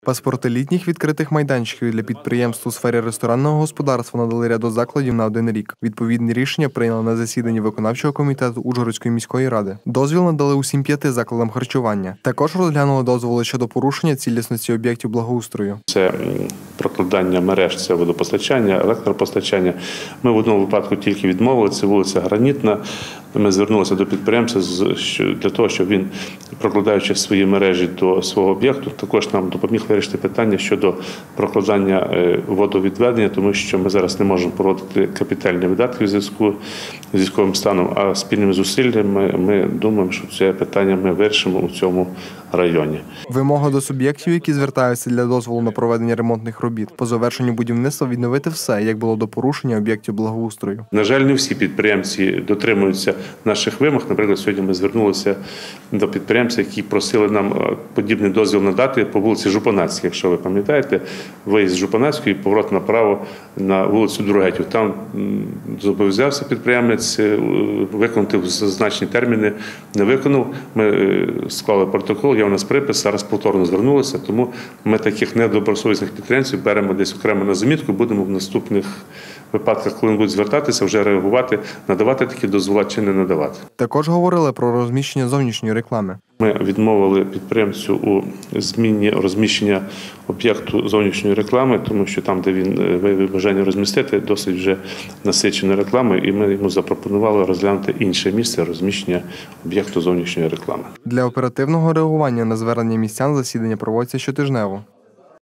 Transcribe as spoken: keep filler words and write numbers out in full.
Паспорти літніх відкритих майданчиків для підприємств у сфері ресторанного господарства надали ряду закладів на один рік. Відповідне рішення прийняли на засіданні виконавчого комітету Ужгородської міської ради. Дозвіл надали усім п'яти закладам харчування. Також розглянули дозволи щодо порушення цілісності об'єктів благоустрою. Це прокладання мереж, це водопостачання, електропостачання. Ми в одному випадку тільки відмовили, це вулиця Гранітна. Ми звернулися до підприємця для того, щоб він, прокладаючи свої мережі до свого об'єкту, також нам допоміг вирішити питання щодо прокладання водовідведення, тому що ми зараз не можемо проводити капітальні видатки в зв'язку з військовим станом, а спільними зусиллями ми думаємо, що це питання ми вирішимо у цьому районі. Вимога до суб'єктів, які звертаються для дозволу на проведення ремонтних робіт, по завершенню будівництва відновити все, як було до порушення об'єктів благоустрою. На жаль, не всі підприємці дотримуються наших вимог. Наприклад, сьогодні ми звернулися до підприємців, які просили нам подібний дозвіл надати по вулиці Жупанацькій. Якщо ви пам'ятаєте, виїзд з Жупанацької, поворот направо на вулицю Другетів. Там зобов'язався підприємець виконати в зазначені терміни, не виконав. Ми склали протокол, є у нас припис, зараз повторно звернулися, тому ми таких недобросовісних підприємців беремо десь окремо на замітку, будемо в наступних випадках, коли будуть звертатися, вже реагувати, надавати такі дозволи чи не надавати. Також говорили про розміщення зовнішньої реклами. Ми відмовили підприємцю у зміні розміщення об'єкту зовнішньої реклами, тому що там, де він виявив бажання розмістити, досить вже насичена реклама, і ми йому запропонували розглянути інше місце розміщення об'єкту зовнішньої реклами. Для оперативного реагування на звернення містян засідання проводяться щотижнево.